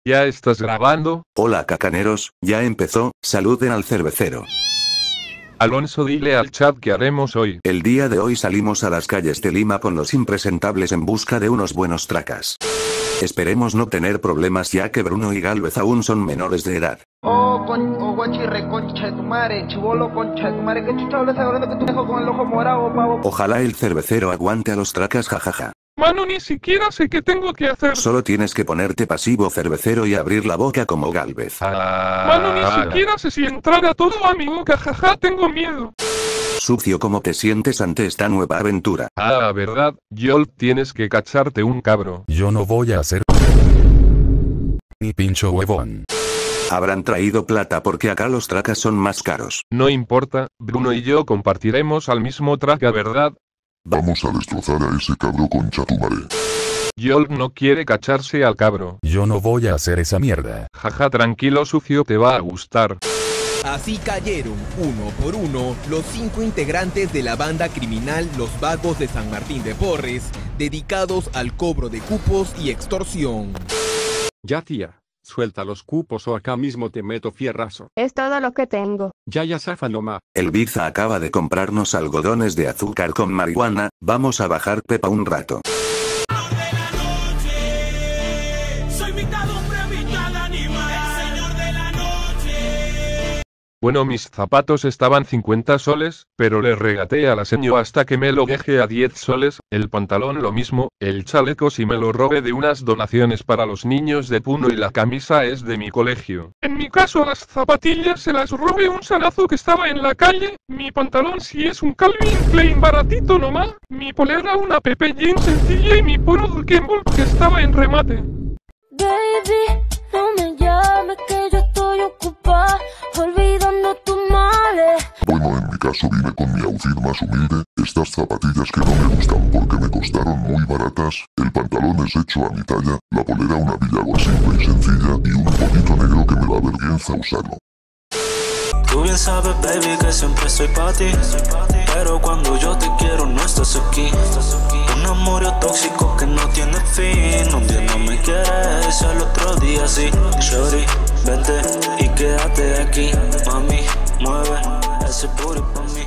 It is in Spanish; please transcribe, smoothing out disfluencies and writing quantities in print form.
¿Ya estás grabando? Hola cacaneros, ya empezó, saluden al cervecero. Alonso, dile al chat qué haremos hoy. El día de hoy salimos a las calles de Lima con los impresentables en busca de unos buenos tracas. Esperemos no tener problemas ya que Bruno y Gálvez aún son menores de edad. Guachirre, concha de tu madre, chibolo, concha de tu madre, que chucha hablas ahora que tu dejo con el ojo morado, pavo. Ojalá el cervecero aguante a los tracas, jajaja. Mano, ni siquiera sé qué tengo que hacer. Solo tienes que ponerte pasivo, cervecero, y abrir la boca como Gálvez. Mano, ni siquiera sé si entrar a todo a mi boca, jaja, tengo miedo. Sucio, ¿cómo te sientes ante esta nueva aventura? Verdad, Yol, tienes que cacharte un cabro. Yo no voy a hacer ni pincho huevón. Habrán traído plata porque acá los tracas son más caros. No importa, Bruno y yo compartiremos al mismo traca, ¿verdad? Vamos a destrozar a ese cabro con chatumare. Yol no quiere cacharse al cabro. Yo no voy a hacer esa mierda. Jaja, tranquilo, sucio, te va a gustar. Así cayeron, uno por uno, los 5 integrantes de la banda criminal Los Vagos de San Martín de Porres, dedicados al cobro de cupos y extorsión. Ya, tía, suelta los cupos o acá mismo te meto fierrazo. Es todo lo que tengo. Ya zafa nomás. El Biza acaba de comprarnos algodones de azúcar con marihuana, vamos a bajar pepa un rato. Bueno, mis zapatos estaban 50 soles, pero le regateé a la señora hasta que me lo dejé a 10 soles, el pantalón lo mismo, el chaleco si me lo robé de unas donaciones para los niños de Puno y la camisa es de mi colegio. En mi caso las zapatillas se las robé un salazo que estaba en la calle, mi pantalón si es un Calvin Klein baratito nomás, mi polera una Pepe Jean sencilla y mi puro Dulkenbol que estaba en remate. Baby, no me llames que yo estoy ocupada, olvidando tus males. Bueno, en mi caso vine con mi outfit más humilde, estas zapatillas que no me gustan porque me costaron muy baratas, el pantalón es hecho a mi talla, la polera una Villago simple y sencilla y un poquito negro que me da vergüenza usarlo. Tú bien sabes, baby, que siempre soy pa' ti, pero cuando yo te quiero no estás aquí. Un amorío tóxico que no tiene fin. Un día no me quieres, al otro día sí. Shorty, vente y quédate aquí. Mami, mueve ese booty pa' mí.